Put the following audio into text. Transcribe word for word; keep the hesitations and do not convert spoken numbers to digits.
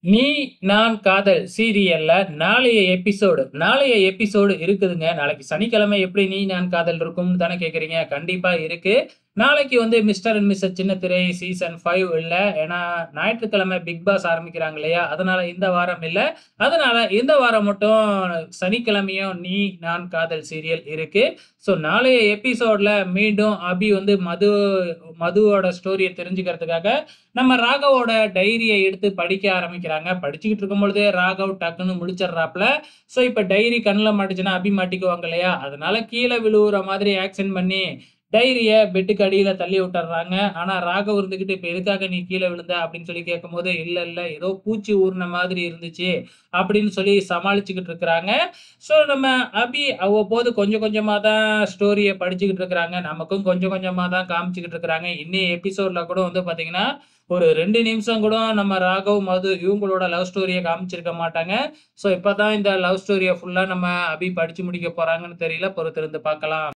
நீ நான் காதல் சீரியல்ல நாளைய எபிசோடு நாளைய எபிசோடு இருக்குதுங்க. நாளைக்கு சனிக்கிழமை எப்படி நீ நான் காதல் இருக்கும்னு தானே கேட்குறீங்க? கண்டிப்பா இருக்கு. நாளைக்கு வந்து மிஸ்டர் அண்ட் மிஸ்ஸஸ் சின்னத்திரை சீசன் ஐந்து இல்ல. ஏன்னா ஞாயிற்றுக்கிழமை பிக் பாஸ் ஆரம்பிக்கிறாங்க இல்லையா? அதனால இந்த வாரம் இல்ல. அதனால இந்த வாரம் மட்டும் சனிக்கிழமையும் நீ நான் காதல் சீரியல் இருக்கு. ஸோ நாளைய எபிசோட்ல மீண்டும் அபி வந்து மது மதுவோட ஸ்டோரிய தெரிஞ்சுக்கிறதுக்காக நம்ம ராகவோட டைரிய எடுத்து படிக்க ஆரம்பிக்கிறாங்க. படிச்சுக்கிட்டு இருக்கும்பொழுதே ராகவ் டக்குன்னு முழிச்சிடுறாப்ல. ஸோ இப்ப டைரி கண்ல மாட்டுச்சுன்னா அபி மாட்டிக்குவாங்க இல்லையா? அதனால கீழ விழுவுற மாதிரி ஆக்ஷன் பண்ணி டைரிய பெட்டுக்கு அடியில தள்ளி விட்டுர்றாங்க. ஆனா ராகவ் இருந்துகிட்டு, "இப்ப எதுக்காக நீ கீழ விழுந்த?" அப்படின்னு சொல்லி கேட்கும்போது, "இல்ல, இல்ல ஏதோ பூச்சி ஊர்ன மாதிரி இருந்துச்சு." அப்படின்னு சொல்லி சமாளிச்சுக்கிட்டு இருக்கிறாங்க. ஸோ நம்ம அபி அவ்வப்போது கொஞ்சம் கொஞ்சமா தான் ஸ்டோரிய படிச்சுக்கிட்டு இருக்கிறாங்க. நமக்கும் கொஞ்சம் கொஞ்சமா தான் காமிச்சுக்கிட்டு இருக்கிறாங்க. இன்னைய எபிசோட்ல கூட வந்து பார்த்தீங்கன்னா, ஒரு ரெண்டு நிமிஷம் கூட நம்ம ராகவ், மது இவங்களோட லவ் ஸ்டோரிய காமிச்சிருக்க மாட்டாங்க. ஸோ இப்பதான் இந்த லவ் ஸ்டோரிய ஃபுல்லா நம்ம அபி படிச்சு முடிக்க போறாங்கன்னு தெரியல. பொறுத்திருந்து பார்க்கலாம்.